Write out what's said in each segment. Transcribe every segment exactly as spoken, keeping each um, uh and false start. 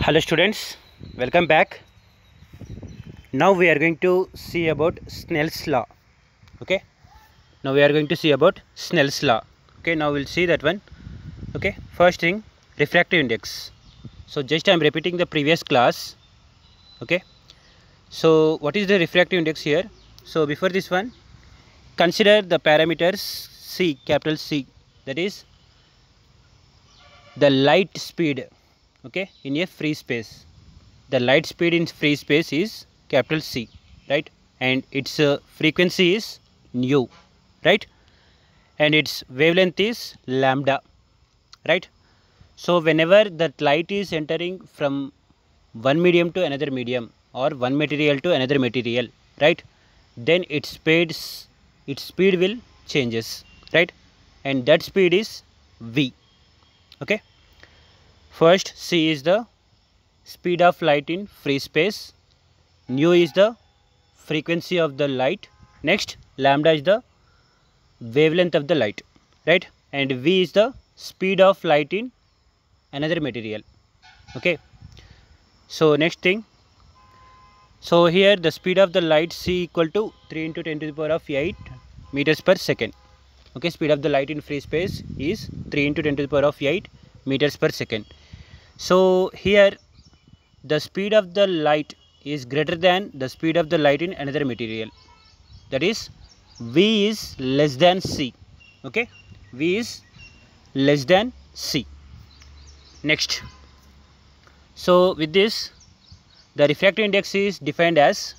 Hello students, welcome back. Now we are going to see about Snell's law. Okay, now we are going to see about Snell's law. Okay, now we'll see that one. Okay, first thing, refractive index. So just I am repeating the previous class. Okay, so what is the refractive index here? So before this one, consider the parameters C, capital C, that is the light speed. Okay, in a free space, the light speed in free space is capital C, right? And its uh, frequency is nu, right? And its wavelength is lambda, right? So whenever that light is entering from one medium to another medium or one material to another material, right, then its speeds its speed will changes, right? And that speed is v. Okay, first C is the speed of light in free space, nu is the frequency of the light, next lambda is the wavelength of the light, right? And v is the speed of light in another material. Okay, so next thing, so here the speed of the light C equal to three into ten to the power of eight meters per second. Okay, speed of the light in free space is three into ten to the power of eight meters per second. So here the speed of the light is greater than the speed of the light in another material, that is v is less than C. Okay, v is less than C. Next, so with this the refractive index is defined as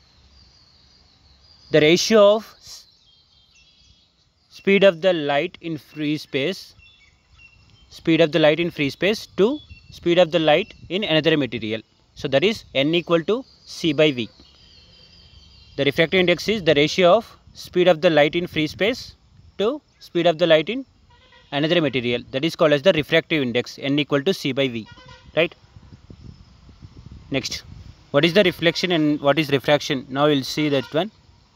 the ratio of speed of the light in free space speed of the light in free space to speed of the light in another material. So that is n equal to C by V. The refractive index is the ratio of speed of the light in free space to speed of the light in another material. That is called as the refractive index, n equal to C by V, right? Next, what is the reflection and what is refraction? Now we will see that one.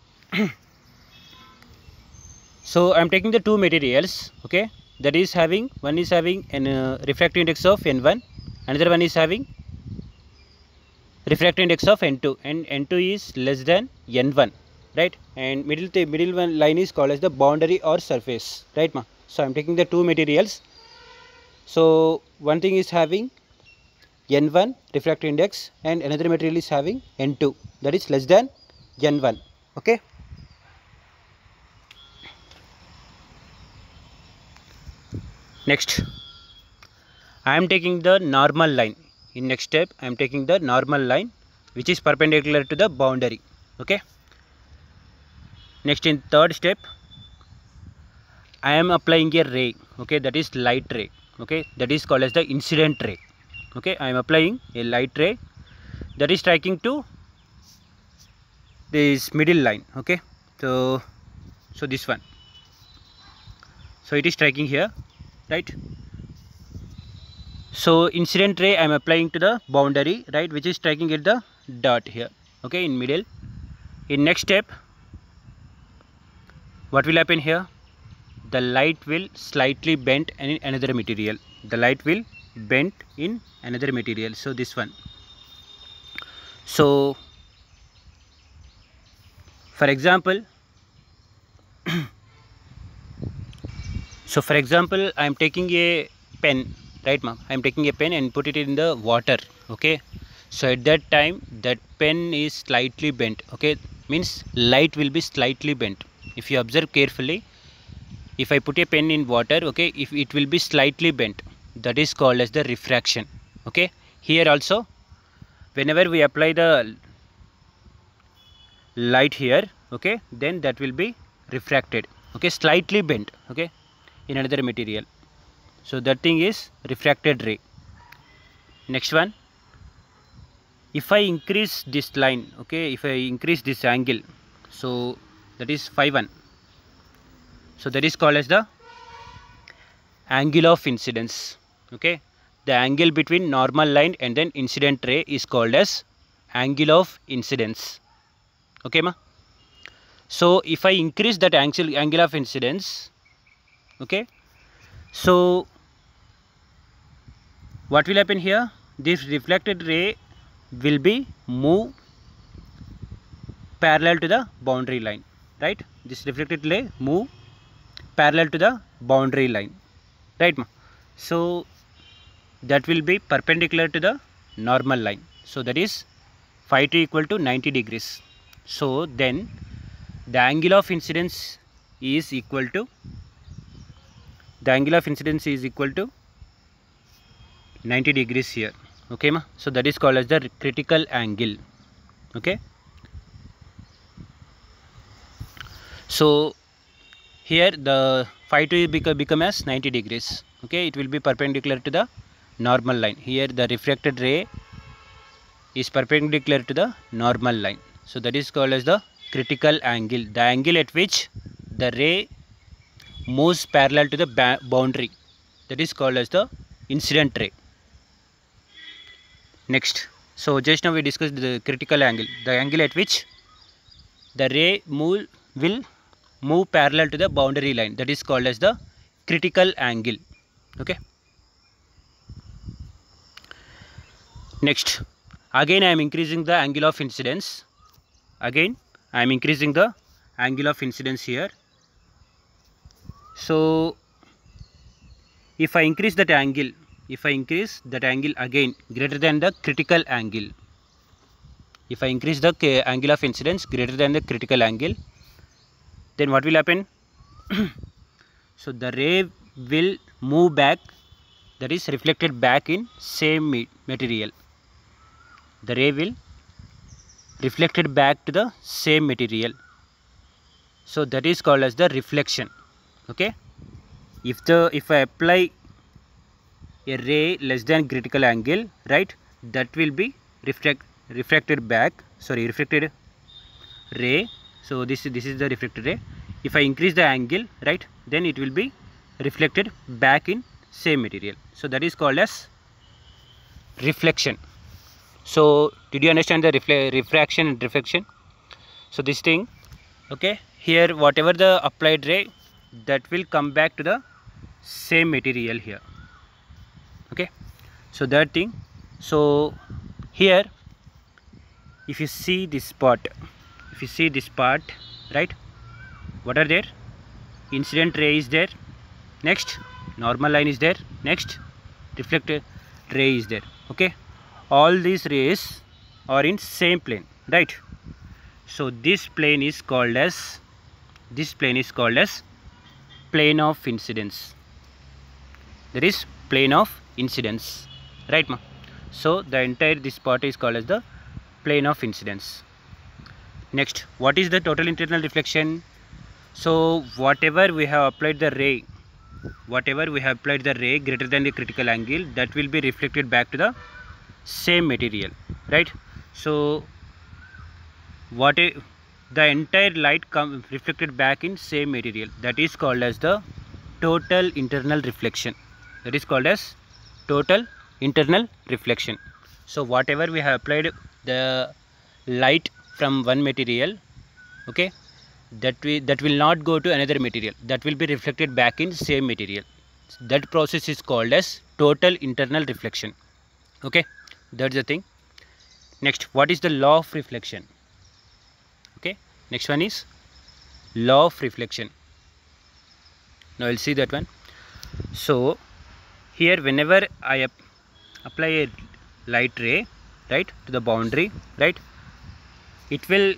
So I am taking the two materials, okay, that is having, one is having an uh, refractive index of n one, another one is having refractive index of n two, and n two is less than n one, right? And middle the middle one line is called as the boundary or surface, right ma? So I am taking the two materials. So one thing is having n one refractive index and another material is having n two, that is less than n one. Okay, next I am taking the normal line. In next step I am taking the normal line which is perpendicular to the boundary. Okay, next in third step I am applying a ray, okay, that is light ray, okay, that is called as the incident ray. Okay, I am applying a light ray that is striking to this middle line. Okay, so so this one, so it is striking here, right? So incident ray I am applying to the boundary, right, which is striking at the dot here, okay, in middle. In next step what will happen here? The light will slightly bend in another material. The light will bend in another material. So this one. So for example, so for example, I am taking a pen, right, ma'am? I am taking a pen and put it in the water. Okay. So at that time, that pen is slightly bent. Okay, means light will be slightly bent. If you observe carefully, if I put a pen in water, okay, if it will be slightly bent, that is called as the refraction. Okay, here also whenever we apply the light here, okay, then that will be refracted, okay, slightly bent, okay, in another material. So that thing is refracted ray. Next one, if I increase this line, okay, if I increase this angle, so that is phi one. So that is called as the angle of incidence. Okay, the angle between normal line and then incident ray is called as angle of incidence. Okay ma? So if I increase that angle angle of incidence, okay, so what will happen here? this reflected ray will be move parallel to the boundary line, right? This reflected ray move parallel to the boundary line, right? So that will be perpendicular to the normal line. So that is phi two equal to ninety degrees. So then the angle of incidence is equal to the angle of incidence is equal to ninety degrees here. Okay ma? So that is called as the critical angle. Okay, so here the phi two become, become as ninety degrees. Okay, it will be perpendicular to the normal line. Here the refracted ray is perpendicular to the normal line. So that is called as the critical angle, the angle at which the ray moves parallel to the boundary. That is called as the incident ray. Next, so just now we discussed the critical angle, the angle at which the ray move will move parallel to the boundary line. That is called as the critical angle. Okay. Next, again I am increasing the angle of incidence. Again I am increasing the angle of incidence here. So if I increase that angle, if I increase that angle again greater than the critical angle, if I increase the angle of incidence greater than the critical angle, then what will happen? So the ray will move back, that is reflected back in same material. The ray will reflected back to the same material. So that is called as the reflection. Okay, if the if I apply a ray less than critical angle, right, that will be reflect refracted back, sorry reflected ray. So this this is the reflected ray. If I increase the angle, right, then it will be reflected back in same material. So that is called as reflection. So did you understand the refle refraction and reflection? So this thing, okay, here whatever the applied ray, that will come back to the same material here. Okay, so that thing. So here if you see this part, if you see this part, right, what are there? Incident ray is there, next normal line is there, next reflected ray is there. Okay, all these rays are in same plane, right? So this plane is called as this plane is called as plane of incidence. That is plane of incidence, right ma? So the entire this part is called as the plane of incidence. Next, what is the total internal reflection? So whatever we have applied the ray, whatever we have applied the ray greater than the critical angle, that will be reflected back to the same material, right? So what a, the entire light come reflected back in same material, that is called as the total internal reflection. That is called as total internal reflection. So whatever we have applied the light from one material, okay, that we that will not go to another material, that will be reflected back in same material. That process is called as total internal reflection. Okay, that's the thing. Next, what is the law of reflection? Okay, next one is law of reflection. Now we'll see that one. So here whenever I ap apply a light ray, right, to the boundary, right, it will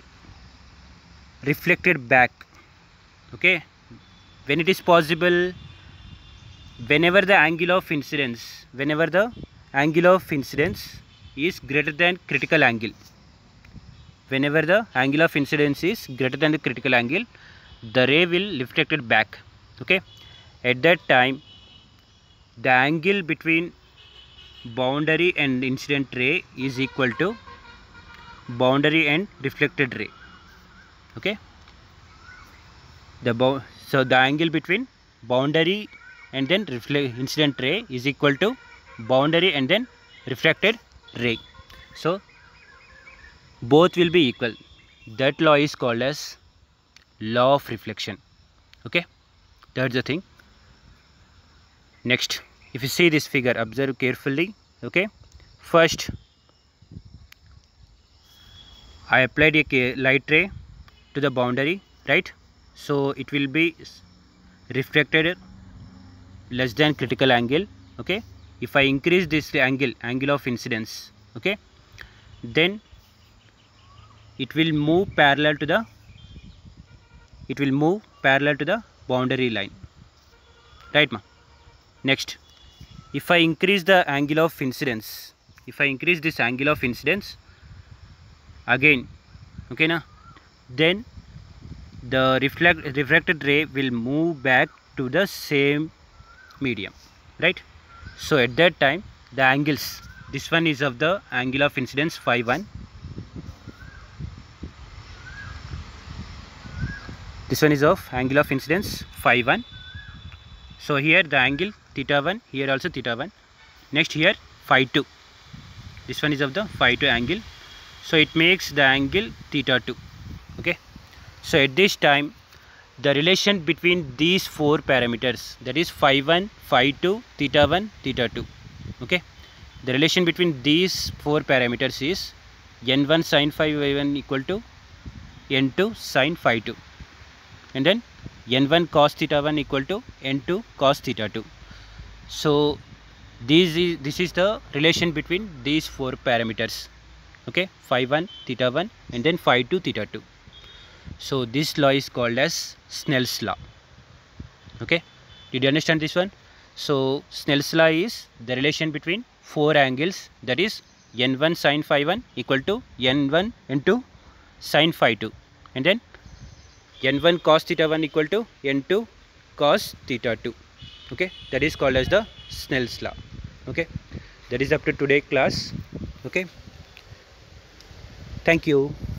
reflected back. Okay, when it is possible, whenever the angle of incidence, whenever the angle of incidence is greater than critical angle, whenever the angle of incidence is greater than the critical angle, the ray will reflected back. Okay, at that time the angle between boundary and incident ray is equal to boundary and reflected ray. Okay, the so the angle between boundary and then reflect incident ray is equal to boundary and then refracted ray. So both will be equal. That law is called as law of reflection. Okay, that's the thing. Next, if you see this figure, observe carefully. Okay, First, I applied a light ray to the boundary, right? So it will be refracted less than critical angle. Okay, if I increase this angle, angle of incidence, okay, then it will move parallel to the it will move parallel to the boundary line, right ma? Next, if I increase the angle of incidence, if I increase this angle of incidence again, okay na, then the reflect refracted ray will move back to the same medium, right? So at that time the angles, this one is of the angle of incidence phi one, this one is of angle of incidence phi one. So here the angle theta one, here also theta one. Next here phi two, this one is of the phi two angle, so it makes the angle theta two. Okay, so at this time the relation between these four parameters, that is phi one, phi two, theta one, theta two, okay, the relation between these four parameters is n one sin phi one equal to n two sin phi two, and then n one cos theta one equal to n two cos theta two. So this is this is the relation between these four parameters, okay, phi one, theta one, and then phi two, theta two. So this law is called as Snell's law. Okay, did you understand this one? So Snell's law is the relation between four angles, that is n one sin phi one equal to n one into sin phi two, and then n one cos theta one equal to n two cos theta two. Okay, that is called as the Snell's law. Okay, that is up to today class. Okay, thank you.